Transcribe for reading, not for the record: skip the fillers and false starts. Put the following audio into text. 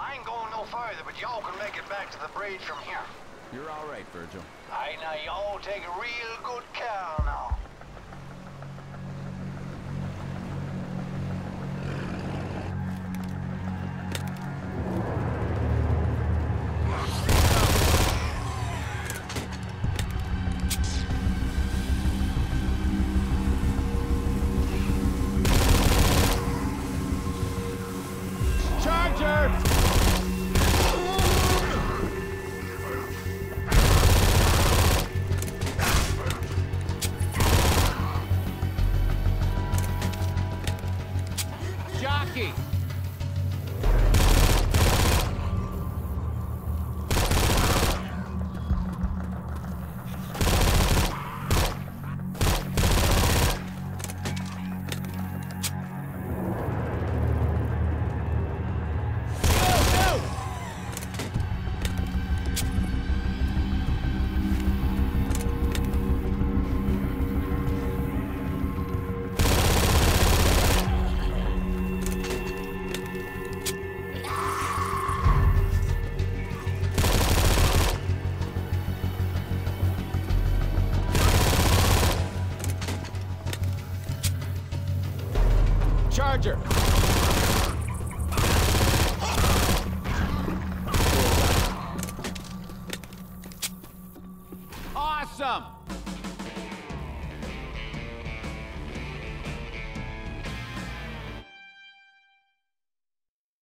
I ain't going no further, but y'all can make it back to the bridge from here. You're all right, Virgil. Aye, now y'all take real good care now. Jockey! Charger! Awesome!